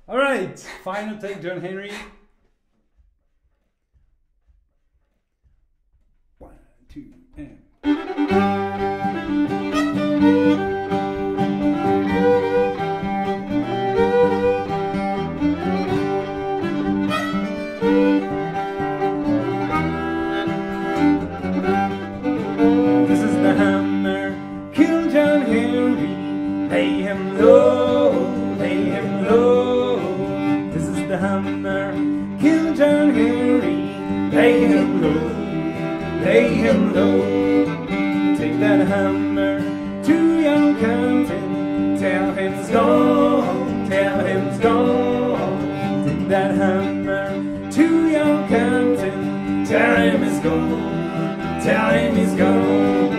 All right, final take, John Henry. 1, 2, and. This is the hammer, kill John Henry, lay him low, lay him low. This is the hammer, kill John Henry, lay him low, lay him low. Take that hammer to young Compton, tell him it's gone, tell him it's gone. Take that hammer to young Compton, tell him it's gone. Time is gone.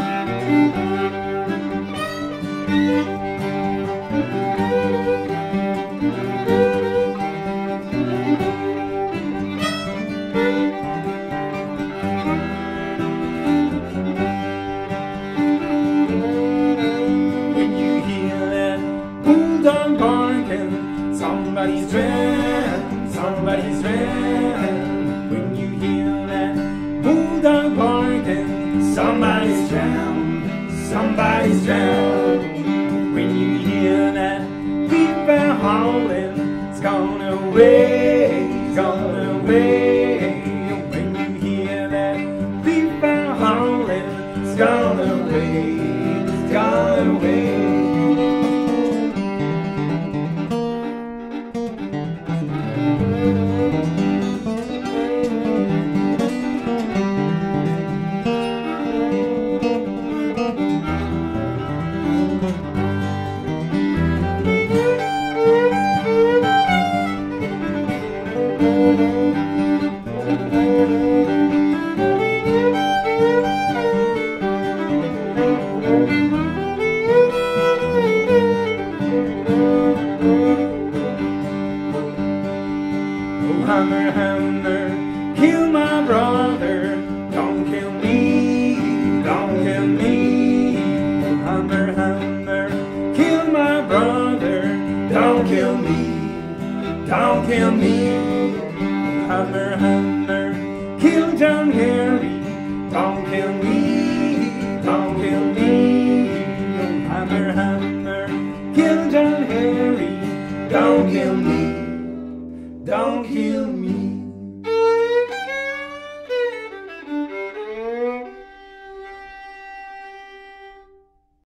When you hear that bulldog barking, somebody's drowned, somebody's drowned. When you hear that bulldog barking, somebody's drowned, somebody's drowned. When you hear that people howling, it's gone away, it's gone away. When you hear that people howling, it's gone away, it's gone away. Oh, hammer, hammer, kill my brother, don't kill me, don't kill me. Oh, hammer, hammer, kill my brother, don't kill me, don't kill me. Oh, hammer, hammer, kill John Henry, don't kill me, don't kill me. Oh, hammer, hammer, kill John Henry, don't kill me, don't kill me.